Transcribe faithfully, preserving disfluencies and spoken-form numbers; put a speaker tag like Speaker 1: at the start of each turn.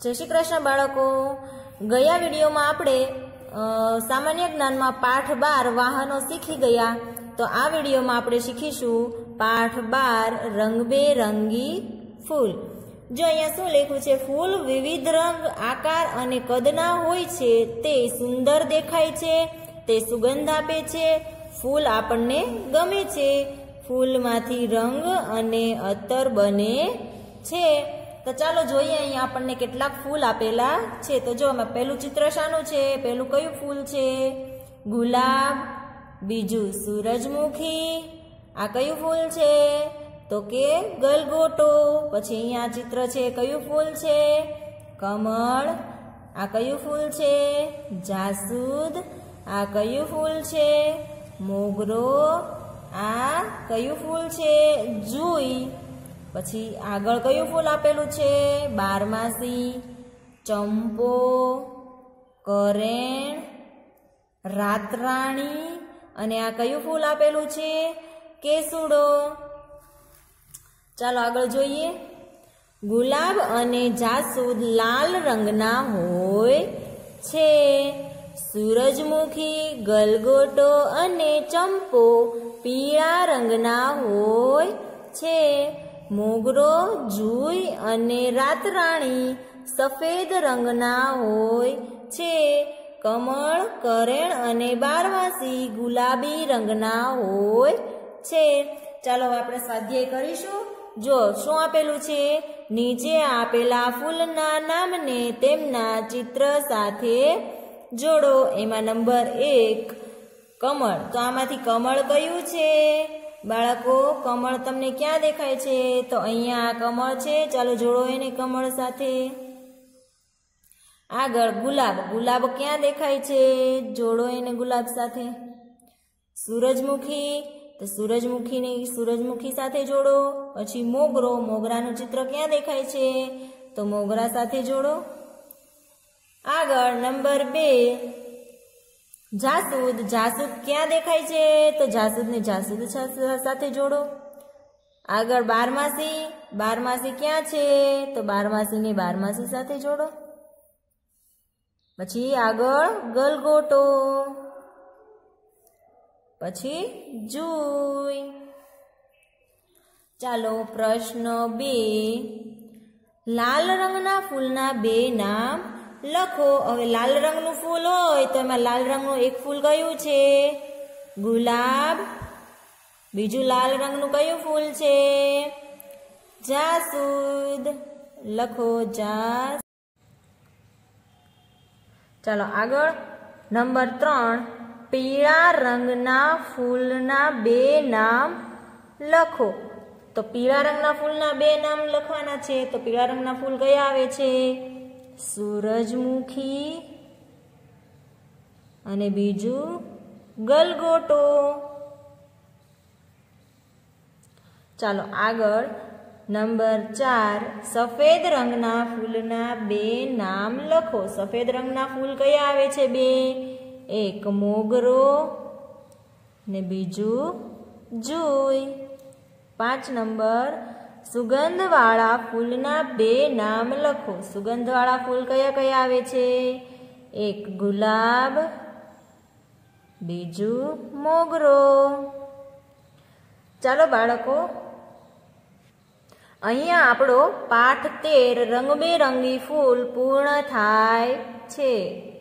Speaker 1: जय श्री कृष्ण बाळको। गया विडियो में आपणे सामान्य ज्ञान में पाठ बार वाहनों सीखी गया। तो आ विडियो में आपणे शीखीशुं पाठ बार रंगबेरंगी फूल। जो अहींया शुं लख्युं छे, फूल विविध रंग आकार अने कदना होय छे, ते सुंदर देखाय छे, ते सुगंध आपे छे, फूल आपणने गमे छे, फूलमांथी रंग अने अत्तर बने छे। तो चलो जोईए अहीं आपणने केटलाक फूल आपेला छे। तो जो आमां पहेलुं चित्र शानुं छे, पहेलुं कयुं फूल छे? गुलाब। बीजुं सूरजमुखी। आ कयुं फूल छे? तो के गलगोटो। पछी अहींया चित्र छे, कयुं फूल छे? कमळ। आ कयुं फूल छे? जासूद। आ कयुं फूल छे? मोगरो। आ कयुं फूल छे? जूई। पछी आगळ कयुं फूल आपेलुं छे? बारमासी, चंपो, करेण, रातराणी। अने आ कयुं फूल आपेलुं छे? केसुडो। चालो आगळ जोईए। गुलाब अने जासूद लाल रंगना होय छे। सूरजमुखी, गलगोटो अने चंपो पीळा रंगना होय छे। मोगरो, जूई अने रातराणी सफेद रंगना होय छे। कमळ, करेण अने बारमासी गुलाबी रंगना होय छे। चालो हवे आपणे स्वाध्याय करीशुं। जो शुं आपेलुं छे? नीचे आपेला फूलना नामने तेमना चित्र साथे जोड़ो। एमां नंबर एक कमळ। तो आमांथी कमळ कयुं छे? बाळको कमळ तमने क्यां देखाय छे? तो अहींया आ कमळ छे। चालो जोड़ो एने कमळ साथे। आगळ गुलाब। गुलाब क्यां देखाय छे? जोड़ो एने गुलाब साथे। सूरजमुखी। तो सूरजमुखी ने सूरजमुखी साथे जोड़ो। पछी मोगरो। मोगरानुं चित्र क्यां देखाय छे? तो मोगरा साथे जोड़ो। आगळ नंबर बे जासूद। जासूद क्यां देखाय छे? तो जासूद ने जासूद साथे जोड़ो। आगळ बारमासी। बारमासी क्यां छे? तो बारमासी ने बारमासी साथे जोड़ो। पछी आगळ गलगोटो। पछी जूई। चालो प्रश्न बे। लाल रंगना फूलना बे नाम लखो। हवे लाल रंगनुं फूल होय तो एमां लाल रंगनुं एक फूल कयुं छे? गुलाब। बीजुं लाल रंगनुं कयुं फूल छे? जासूद। लखो जास। चालो आगळ नंबर त्रण। पीळा रंगना फूलना बे नाम लखो। तो पीळा रंगना फूलना बे नाम लखवाना छे। तो पीळा रंगना फूल कया आवे छे? सूरजमुखी अने बीजू गलगोटो। चालो आगळ नंबर चार। सफेद रंगना फूलना बे नाम लखो। सफेद रंगना फूल कया आवे छे? बे। एक मोगरो ने बीजू जूई। पांच नंबर। सुगंधवाळा फूलना बे नाम लखो। सुगंधवाळा फूल कया कया आवे छे? एक गुलाब, बीजू मोगरो। चालो बाळको अहींया आपणो पाठ तेर रंगबेरंगी फूल पूर्ण थाय छे।